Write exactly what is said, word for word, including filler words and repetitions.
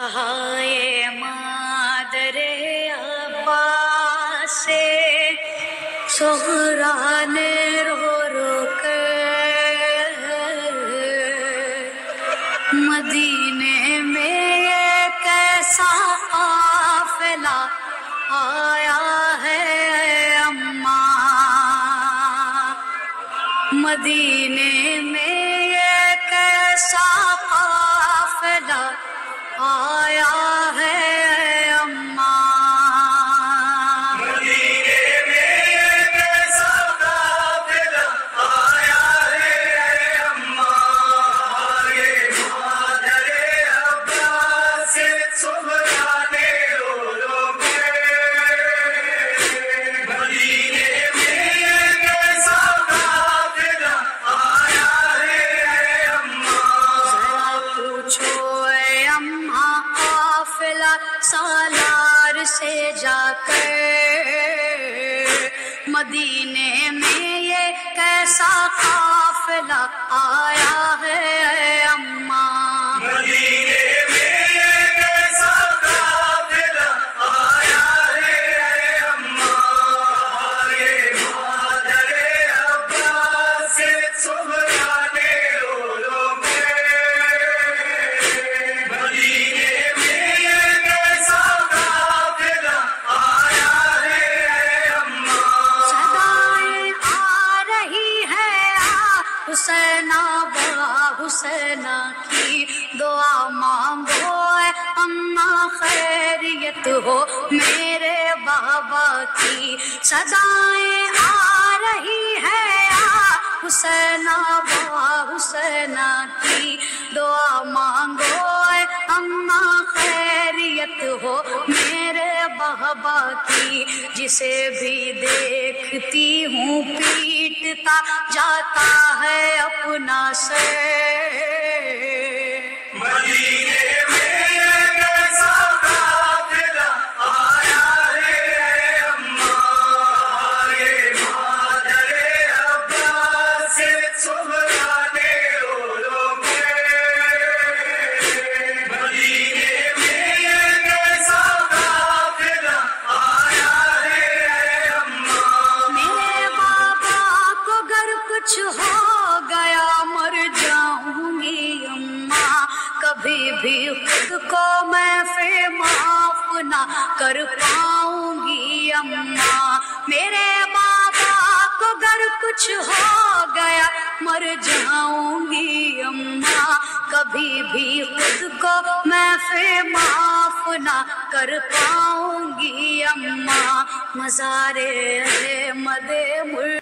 ہائے مادر عباس سے زہرا نے رو رو کر مدینے میں یہ کیسا قافلہ آیا ہے اماں، مدینے میں یہ کیسا قافلہ آیا ہے اماں، مدینے میں یہ کیسا قافلہ آیا ہے اماں، یہ مادر عباس سے زہرا نے رو رو کر مدینے میں یہ کیسا قافلہ آیا ہے اماں، ذرا پوچھو اے اماں قافلہ سالار سے جا کر مدینے میں یہ کیسا قافلہ آیا ہے اماں، مدینے میں یہ کیسا قافلہ آیا ہے اماں، یہ مادر عباس سے زہرا نے رو رو کر مدینے میں یہ کیسا قافلہ آیا ہے اماں، صدائیں آ رہی ہے آ حسینہ با حسینہ کی دعا مانگو اے اماں خیریت ہو میرے بابا کی، صدائیں آ رہی ہے آ حسینہ با حسینہ کی دعا مانگو اے اماں خیریت ہو میرے بابا کی، جسے بھی دیکھتی ہوں پیٹتا جاتا ہے اپنا سر، مدینے میں یہ کیسا قافلہ آیا ہے اماں، یہ مادر عباس سے زہرا نے رو رو کر مدینے میں یہ کیسا قافلہ آیا ہے اماں، میرے بابا کو گر کچھ ہو گیا مر جاؤں گی اماں، کبھی بھی خود کو میں پھر معاف نہ کر پاؤں گی اماں، میرے بابا کو گر کچھ ہو گیا مر جاؤں گی اماں، کبھی بھی خود کو میں پھر معاف نہ کر پاؤں گی اماں، مزار احمد